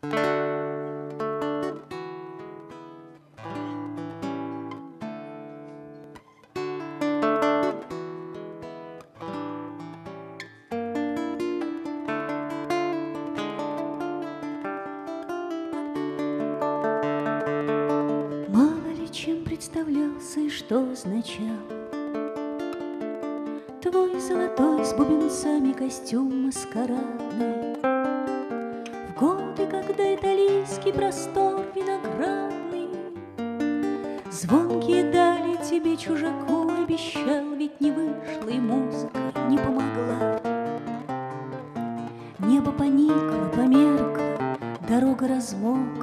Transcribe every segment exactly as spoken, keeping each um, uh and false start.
Чем представлялся и что означал твой золотой с бубенцами костюм маскарадный в годы, когда италийский простор виноградный звонкие дали тебе, чужаку, обещал, ведь не вышло и музыка не помогла. Небо поникло, померкло, дорога размокла,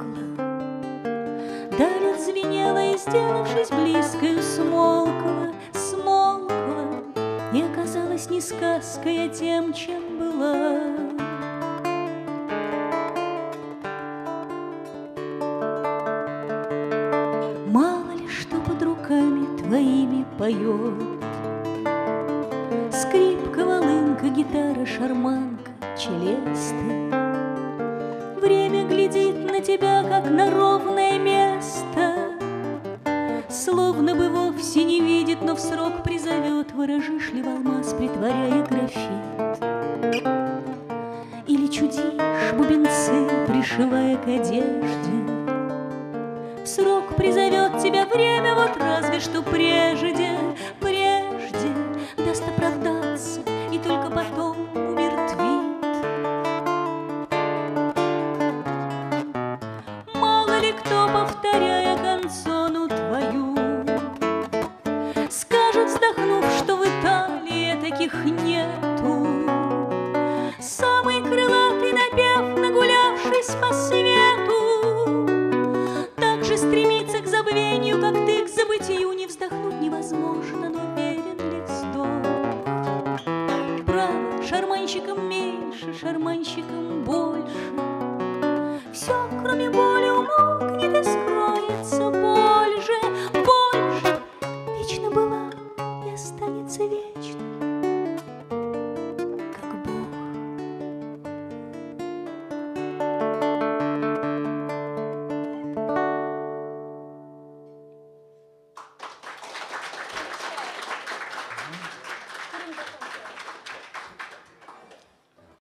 даль отзвенела и, сделавшись близкою, смолкла, смолкла, и оказалась не сказкой, а тем, чем была. Мало ли что под руками твоими поет скрипка, волынка, гитара, шарманка, челесты. Время глядит на тебя, как на ровное место, словно бы вовсе не видит, но в срок призовет, выражишь ли в алмаз, притворяя графит. Или чудишь бубенцы, пришивая к одежде. В срок призовет тебя время, вот разве что прежде, прежде даст оправдаться и только потом умертвит. Кто, повторяя канцону твою, скажет, вздохнув, что в Италии таких нету. Самый крылатый напев, нагулявшись по свету,